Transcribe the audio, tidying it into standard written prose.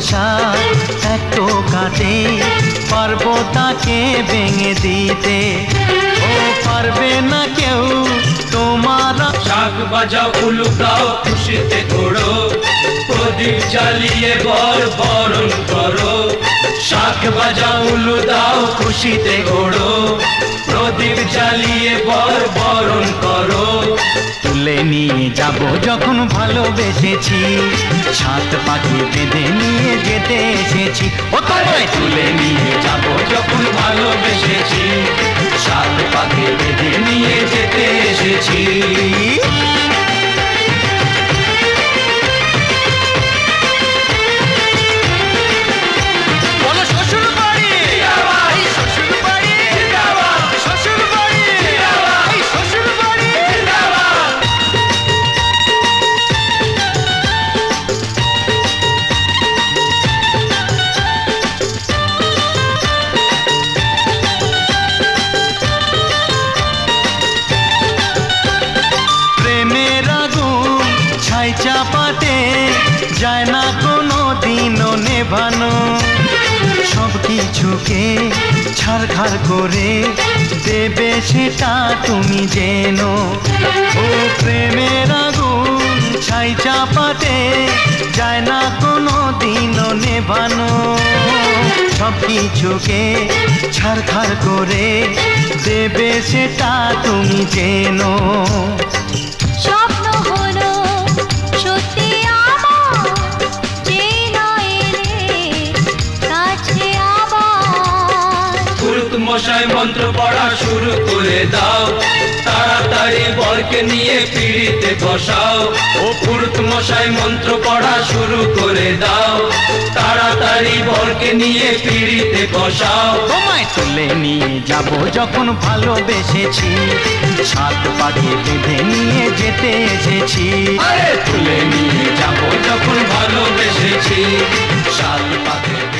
আশা এক টোকাতে পারবো তাকে ভেঙে দিতে। ও পারবে না কেউ তোমার। শাক বাজাও উলু গাও খুশিতে ঘোড়ো, প্রদীপ জ্বালিয়ে বরণ করো। শাক বাজাও উলু দাও খুশিতে ঘোড়ো, প্রদীপ জ্বালিয়ে বরণ করো। তুলে নিয়ে যাব যখন ভালোবেসেছি, সাত পাখি বেঁধে নিয়ে যেতে এসেছি। ও তোমায় তুলে নিয়ে যাব যখন ভালোবেসেছি, সাত পাখি বেঁধে নিয়ে যেতে এসেছি। চাপাতে যায় না কোনো দিনও নেভানো, সব কিছুকে ছারখার করে দেবে সেটা তুমি জেনো। ও প্রেমের আগুন ছাই চাপাতে যায় না কোনো দিনও নেভানো, সব কিছুকে ছারখার করে দেবে সেটা তুমি জেনো। স্বপ্ন হলো সত্যি আমার, যেই নয় এলে কাছে আবার। পুরুত মশাই মন্ত্র পড়া শুরু করে দাও, তাড়াতাড়ি বরকে নিয়ে পিড়িতে বসাও। ও পুরুত মশাই মন্ত্র পড়া শুরু করে দাও, তাড়াতাড়ি বরকে নিয়ে পিড়িতে বসাও। তোমায় তুলে নিয়ে যাব যখন ভালোবেসেছি, সাত পাখি বেঁধে নিয়ে যেতে এসেছি। তুলে নিয়ে যাব যখন ভালোবেসেছি, সাত পাখি